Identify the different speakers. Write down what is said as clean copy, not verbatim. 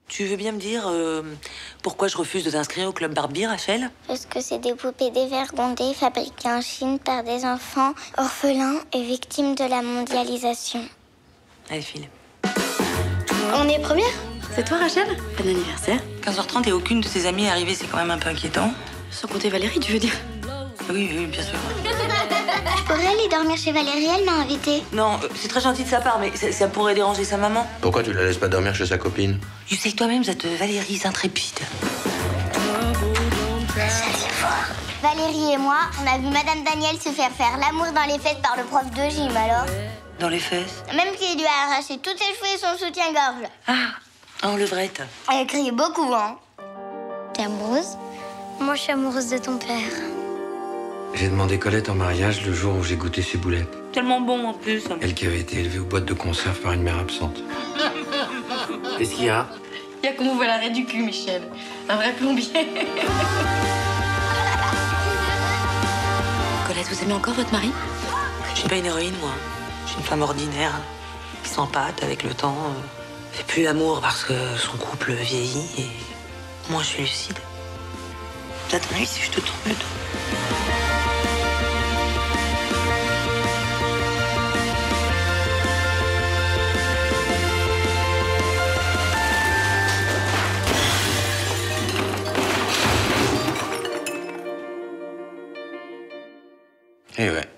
Speaker 1: Tu veux bien me dire pourquoi je refuse de t'inscrire au club Barbie, Rachel?
Speaker 2: Parce que c'est des poupées dévergondées fabriquées en Chine par des enfants orphelins et victimes de la mondialisation.
Speaker 1: Allez, file.
Speaker 2: On est première?
Speaker 3: C'est toi, Rachel? Bon anniversaire.
Speaker 1: 15h30 et aucune de tes amies est arrivée, c'est quand même un peu inquiétant.
Speaker 3: Sans compter Valérie, tu veux dire?
Speaker 1: Oui, oui, bien sûr.
Speaker 2: Je pourrais aller dormir chez Valérie, elle m'a invitée.
Speaker 1: Non, c'est très gentil de sa part, mais ça pourrait déranger sa maman.
Speaker 4: Pourquoi tu la laisses pas dormir chez sa copine?
Speaker 1: Tu sais que toi-même, cette Valérie est intrépide.
Speaker 2: Valérie et moi, on a vu Madame Daniel se faire l'amour dans les fesses par le prof de gym, alors.
Speaker 1: Dans les fesses?
Speaker 2: Même qu'il lui a arraché tous ses cheveux et son soutien-gorge.
Speaker 1: Ah, en levrette.
Speaker 2: Elle criait beaucoup, hein. T'es amoureuse? Moi, je suis amoureuse de ton père.
Speaker 4: J'ai demandé Colette en mariage le jour où j'ai goûté ses boulettes.
Speaker 1: Tellement bon, en plus.
Speaker 4: Elle qui avait été élevée aux boîtes de conserve par une mère absente. Qu'est-ce qu'il y a?
Speaker 3: Il y a qu'on voit l'arrêt du cul, Michel. Un vrai plombier. Colette, vous aimez encore votre mari?
Speaker 1: Je suis pas une héroïne, moi. Je suis une femme ordinaire, qui s'empâte avec le temps, fait plus l'amour parce que son couple vieillit et moi, je suis lucide. À ton avis, si je te tourne le dos.
Speaker 4: Eh ouais.